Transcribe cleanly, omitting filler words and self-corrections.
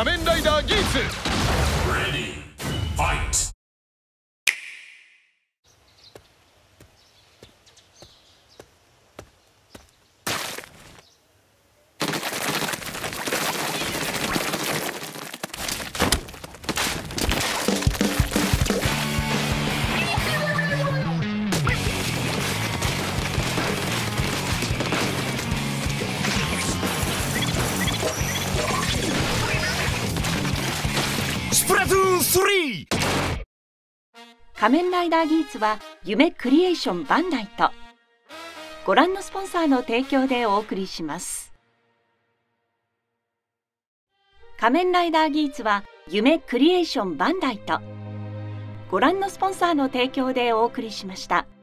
仮面ライダーギーツ。スプラトゥーン3。 仮面ライダーギーツは夢クリエーションバンダイとご覧のスポンサーの提供でお送りします。仮面ライダーギーツは夢クリエーションバンダイとご覧のスポンサーの提供でお送りしました。